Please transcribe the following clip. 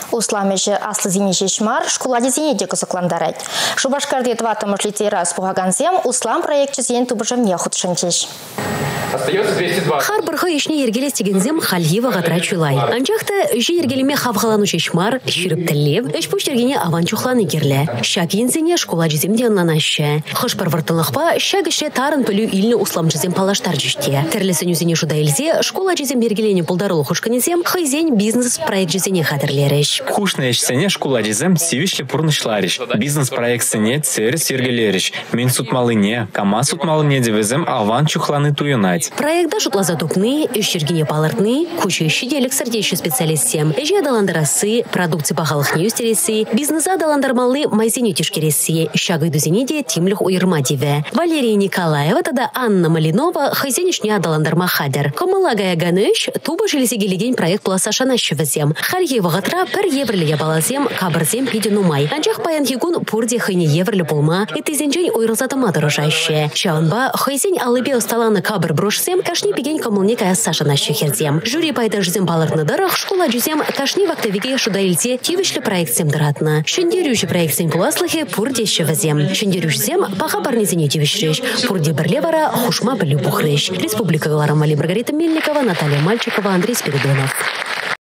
Усламежі аслы зене жешмар школаде зене де кызыкландарать. Шубашкарды тватымыш литерас пуғаганзем услам проектчі зен тубыжымне худшынчеш. Остается 220. Хар бұрға ешіне ергелес дегензем халива ғатра чулай. Анчақты жи ергелеме хавғалану шешмар, шүріптілев, үш пөштергене аванчухланы керлі. Шак ензене школа жеземде анланашы. Хышпар вартылықпа шак іші тарын пөлі илні услам жезем палаштар жүште. Тірлесін үзене жуда елзе, школа жезем ергелене пұлдарылы хушканезем, хайзен бизнес проект жезене хадырлеріш. Хушна ешсене школа жезем сивишлі пұрнышлариш. Бизнес проект сене церес ергелеріш. Мен сутмалыне, кама сутмалыне девезем аванчухланы туюнать. Проектда шутлаза тупны, ещергене палыртны, куча щеделек сердечный специалистем. Эжи адаландарасы, продукции пахалых неюстересы, бизнеса адаландармалы майзеню тишкересы, щагай дузенеде тимлюх уйрмадиве. Валерия Николаева, тогда Анна Малинова, хозяйнишне адаландарма хадер. Комалагая ганыш, туба железегелеген проект пласашана щевезем. Харьева гатра пер еврлия балазем, кабарзем пиденумай. Анчах паян хигун пурде хайне еврлі пулма, и тизенжень уйрзатама дорожаще. Шаунба, хайзень алыбе усталаны кабар брошсем, кашни пеген коммуникая сашана щехерзем. Жюри пайда жзем балыртны дырах, школа жузем кашни вактовиге шудаилте тивишлі проектсем дыратна. Шендерюші проектсем пуласлыхе пурде щевезем. Шендерюшсем паха барнезене тивишреш. Пурде бірлевара хушма білі бухреш. Республика Галара Мали Маргарита Мельникова, Наталья Мальчикова, Андрей Спиридонов.